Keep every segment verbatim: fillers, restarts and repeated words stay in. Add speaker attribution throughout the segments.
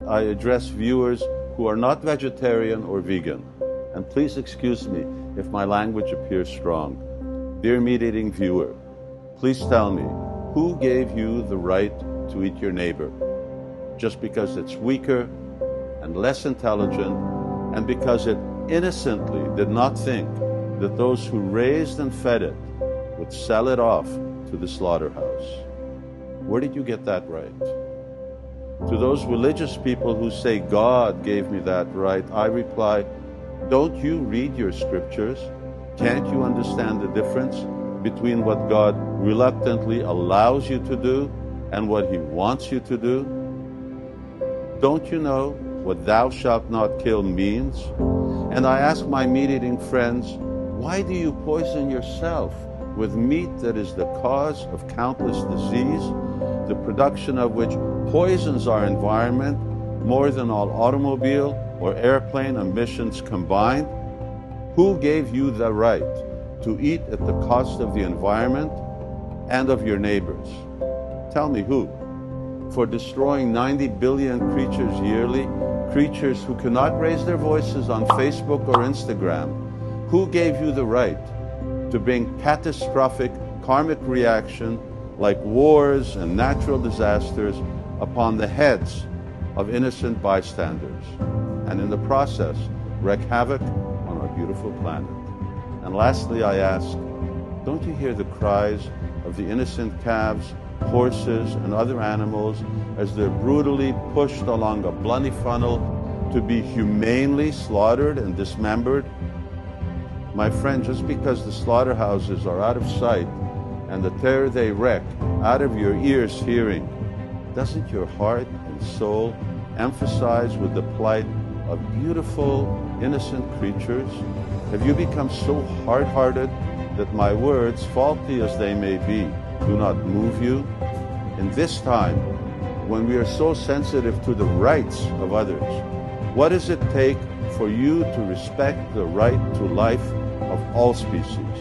Speaker 1: I address viewers who are not vegetarian or vegan, and please excuse me if my language appears strong. Dear meat-eating viewer, please tell me, who gave you the right to eat your neighbor? Just because it's weaker and less intelligent, and because it innocently did not think that those who raised and fed it would sell it off to the slaughterhouse. Where did you get that right? To those religious people who say God gave me that right, I reply, don't you read your scriptures? Can't you understand the difference between what God reluctantly allows you to do and what He wants you to do? Don't you know what thou shalt not kill means? And I ask my meat-eating friends, why do you poison yourself with meat that is the cause of countless disease, the production of which poisons our environment more than all automobile or airplane emissions combined? Who gave you the right to eat at the cost of the environment and of your neighbors? Tell me who? For destroying ninety billion creatures yearly, creatures who cannot raise their voices on Facebook or Instagram. Who gave you the right to bring catastrophic karmic reaction like wars and natural disasters upon the heads of innocent bystanders, and in the process wreak havoc on our beautiful planet? And lastly, I ask, don't you hear the cries of the innocent calves, horses, and other animals as they're brutally pushed along a bloody funnel to be humanely slaughtered and dismembered? My friend, just because the slaughterhouses are out of sight and the terror they wreak out of your ears hearing, doesn't your heart and soul emphasize with the plight of beautiful, innocent creatures? Have you become so hard-hearted that my words, faulty as they may be, do not move you? In this time, when we are so sensitive to the rights of others, what does it take for you to respect the right to life of all species?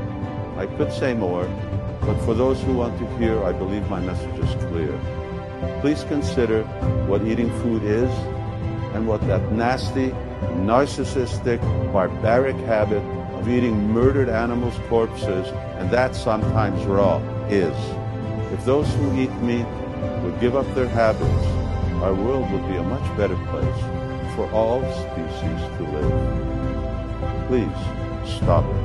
Speaker 1: I could say more, but for those who want to hear, I believe my message is clear. Please consider what eating food is and what that nasty, narcissistic, barbaric habit of eating murdered animals' corpses, and that sometimes raw, is. If those who eat meat would give up their habits, our world would be a much better place for all species to live. Please stop it.